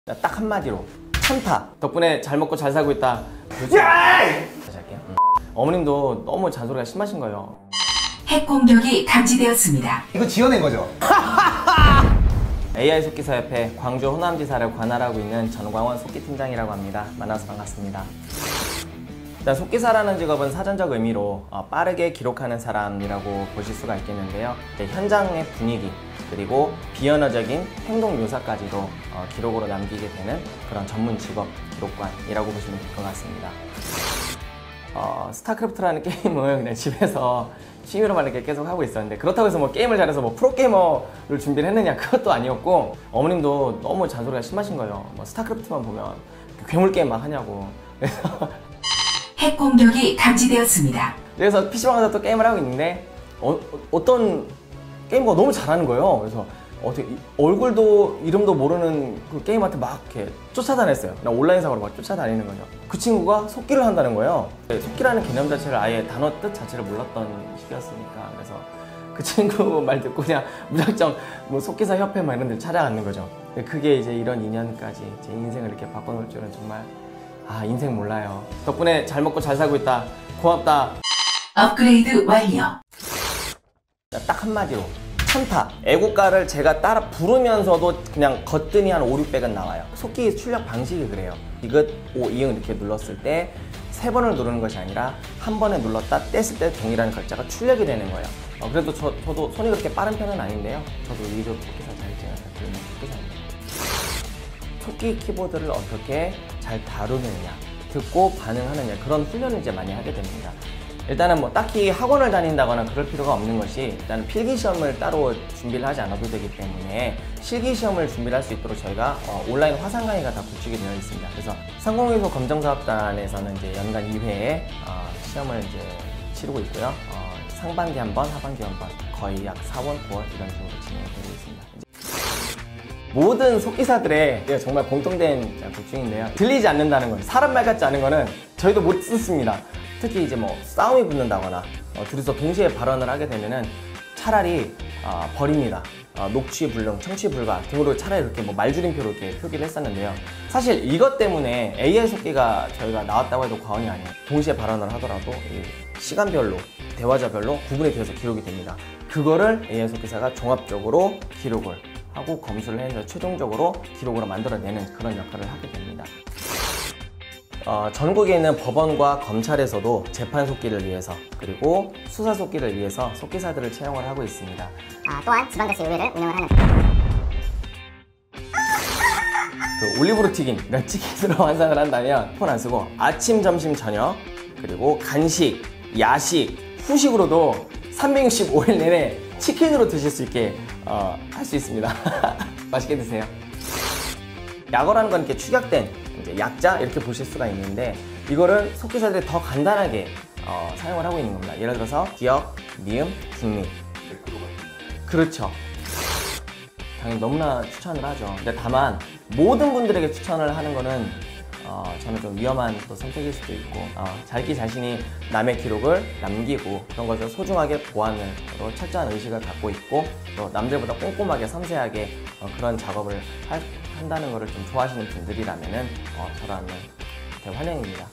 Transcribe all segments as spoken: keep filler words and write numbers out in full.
딱 한마디로 천타. 덕분에 잘 먹고 잘 살고 있다. 다시 할게요. 음. 어머님도 너무 잔소리가 심하신 거예요. 핵 공격이 감지되었습니다. 이거 지어낸 거죠? 에이아이 속기사협회 광주 호남지사를 관할하고 있는 전광원 속기팀장이라고 합니다. 만나서 반갑습니다. 일단 속기사라는 직업은 사전적 의미로 어, 빠르게 기록하는 사람이라고 보실 수가 있겠는데요. 현장의 분위기 그리고 비언어적인 행동 묘사까지도 어, 기록으로 남기게 되는 그런 전문 직업 기록관이라고 보시면 될 것 같습니다. 어, 스타크래프트라는 게임을 그냥 집에서 취미로만 이렇게 계속 하고 있었는데, 그렇다고 해서 뭐 게임을 잘해서 뭐 프로게이머를 준비를 했느냐, 그것도 아니었고, 어머님도 너무 잔소리가 심하신 거예요. 뭐 스타크래프트만 보면 괴물 게임 막 하냐고. 그래서 핵 공격이 감지되었습니다. 그래서 피시방 가서 또 게임을 하고 있는데 어, 어떤 게임과 너무 잘하는 거예요. 그래서 어떻게 얼굴도 이름도 모르는 그 게임한테 막 이렇게 쫓아다녔어요. 그냥 온라인상으로 막 쫓아다니는 거죠. 그 친구가 속기를 한다는 거예요. 속기라는 개념 자체를 아예 단어 뜻 자체를 몰랐던 시기였으니까. 그래서 그 친구 말 듣고 그냥 무작정 뭐 속기사 협회 막 이런 데 찾아가는 거죠. 그게 이제 이런 인연까지 제 인생을 이렇게 바꿔놓을 줄은 정말, 아, 인생 몰라요. 덕분에 잘 먹고 잘 살고 있다. 고맙다. 업그레이드 완료. 딱 한마디로 천타. 애국가를 제가 따라 부르면서도 그냥 거뜬히 한 오, 육백은 나와요. 속기 출력 방식이 그래요. 이것, 오, 이응 이렇게 눌렀을 때 세 번을 누르는 것이 아니라 한 번에 눌렀다 뗐을 때 동일한 글자가 출력이 되는 거예요. 어, 그래도 저, 저도 손이 그렇게 빠른 편은 아닌데요. 저도 이도 속기사 잘 지내서 들리는 속기사입니다. 속기 키보드를 어떻게 잘 다루느냐, 듣고 반응하느냐, 그런 훈련을 이제 많이 하게 됩니다. 일단은 뭐 딱히 학원을 다닌다거나 그럴 필요가 없는 것이, 일단은 필기시험을 따로 준비를 하지 않아도 되기 때문에 실기시험을 준비를 할 수 있도록 저희가 어, 온라인 화상 강의가 다 구축이 되어 있습니다. 그래서 상공회소 검정사업단에서는 이제 연간 이 회에 어, 시험을 이제 치르고 있고요. 어, 상반기 한 번, 하반기 한 번, 거의 약 사월, 구월 이런 식으로 진행되고 있습니다. 모든 속기사들의 정말 공통된 특징인데요. 들리지 않는다는 거예요. 사람 말 같지 않은 거는 저희도 못 듣습니다. 특히 이제 뭐 싸움이 붙는다거나 어, 둘이서 동시에 발언을 하게 되면은 차라리 어, 버립니다. 어, 녹취불능, 청취불가 등으로 차라리 이렇게 뭐 말줄임표로 이렇게 표기를 했었는데요. 사실 이것 때문에 에이아이 속기가 저희가 나왔다고 해도 과언이 아니에요. 동시에 발언을 하더라도 시간별로, 대화자별로 구분이 되어서 기록이 됩니다. 그거를 에이아이 속기사가 종합적으로 기록을 하고 검수를 해서 최종적으로 기록으로 만들어내는 그런 역할을 하게 됩니다. 어, 전국에 있는 법원과 검찰에서도 재판 속기를 위해서, 그리고 수사 속기를 위해서 속기사들을 채용을 하고 있습니다. 아, 또한 지방자치 의회를 운영을 하는 그 올리브로 튀긴 이런 치킨으로 환상을 한다면 폰 안 쓰고 아침, 점심, 저녁, 그리고 간식, 야식, 후식으로도 삼백육십오 일 내내 치킨으로 드실 수 있게 어, 할 수 있습니다. 맛있게 드세요. 약어라는 건 이렇게 축약된 이제 약자 이렇게 보실 수가 있는데, 이거를 속기사들이 더 간단하게 어, 사용을 하고 있는 겁니다. 예를 들어서 기역, 미음, 중미. 그렇죠. 당연히 너무나 추천을 하죠. 근데 다만 모든 분들에게 추천을 하는 거는 어, 저는 좀 위험한 또 선택일 수도 있고, 어, 자기 자신이 남의 기록을 남기고 그런 것을 소중하게 보완을, 또 철저한 의식을 갖고 있고, 또 남들보다 꼼꼼하게 섬세하게 어, 그런 작업을 할, 한다는 것을 좀 좋아하시는 분들이라면은 어, 저라면 대환영입니다.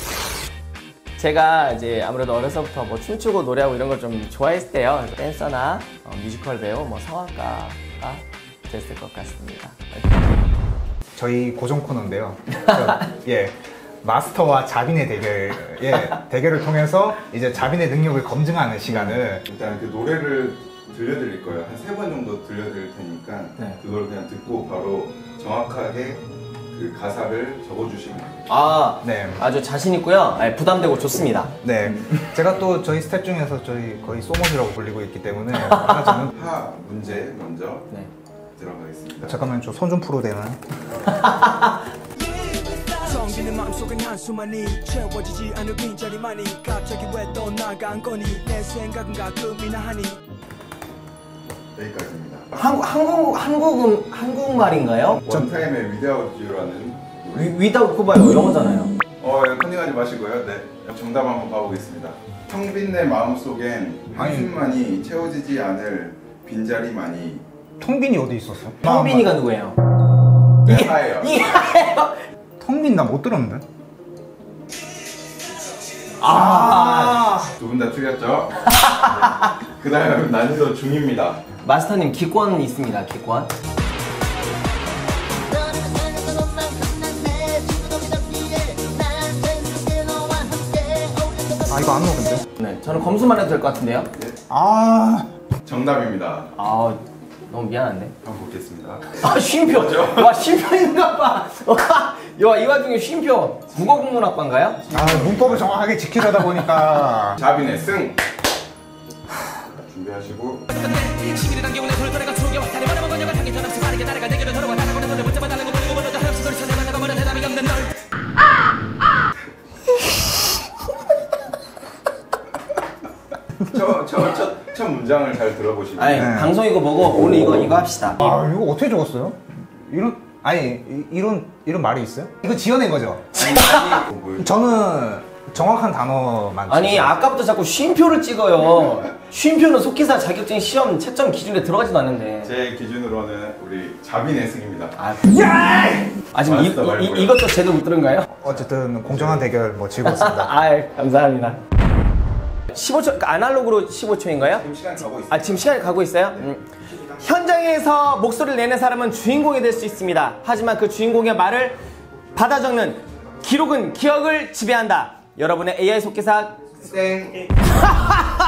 제가 이제 아무래도 어려서부터 뭐 춤추고 노래하고 이런 걸 좀 좋아했을 때요. 그래서 댄서나 어, 뮤지컬 배우, 뭐 성악가가 됐을 것 같습니다. 저희 고정 코너인데요. 예, 마스터와 자빈의 대결, 예, 대결을 통해서 이제 자빈의 능력을 검증하는 시간을. 일단 그 노래를 들려드릴 거예요. 한 세 번 정도 들려드릴 테니까 네. 그걸 그냥 듣고 바로 정확하게 그 가사를 적어주시면 돼요. 아, 네. 아주 자신 있고요. 네, 부담되고 좋습니다. 네. 제가 또 저희 스텝 중에서 저희 거의 소모시라고 불리고 있기 때문에 하나 저는 하 문제 먼저 네. 들어가겠습니다. 잠깐만 저 손 좀 풀어도 되나요? 정기는 마음속엔 한수만이 채워지지 않을 빈자리만이 갑자기 왜 또 나간 거니 내 생각은 가끔이나 하니. 여기까지입니다. 한국 한국 한국음 한국말인가요? 원타임의 Without You라는 노래. 위다우 쿠바요, 영어잖아요. 어, 컨닝하지 마시고요. 네, 정답 한번 봐보겠습니다. 텅빈 내 마음속엔 한숨만이 채워지지 않을 빈자리만이. 통빈이 어디 있었어? 텅빈이가 누구예요? 네, 하예요. 이하예요. 텅빈 나 못 들었는데? 아, 두 분 다 틀렸죠? 그 다음 난이도 중입니다. 마스터님 기권 있습니다. 기권. 아 이거 안 오는데? 네, 저는 검수만 해도 될 것 같은데요. 아 정답입니다. 아, 너무 미안한데. 한번 보겠습니다. 아, 쉼표. 와, 쉼표인가 봐. 와, 이 와중에 쉼표. 국어국문학과인가요? 아, 문법을 정확하게 지키려다 보니까 자빈의 승. 준비하시고. 저, 저, 첫, 첫 문장을 잘 들어보시면. 아니, 네. 방송이고 뭐고 오늘 이거 이거 합시다. 아 이거 어떻게 적었어요? 이런 아니 이- 이런 이런 말이 있어요? 이거 지어낸 거죠? 저는 정확한 단어만 아니, 썼어요. 아까부터 자꾸 쉼표를 찍어요. 쉼표는 속기사 자격증 시험 채점 기준에 들어가지도 않는데. 제 기준으로는 우리 자빈의 승입니다. 아, 아 지금 이, 맞다, 이, 말고요. 이것도 제대로 못 들은 거예요? 어쨌든 공정한 대결 뭐 즐거웠습니다. 아, 감사합니다. 십오 초, 그러니까 아날로그로 십오 초인가요? 지금 시간 가고 있어요. 아, 지금 시간이 가고 있어요? 음. 현장에서 목소리를 내는 사람은 주인공이 될 수 있습니다. 하지만 그 주인공의 말을 받아 적는 기록은 기억을 지배한다. 여러분의 에이아이 속기사 땡.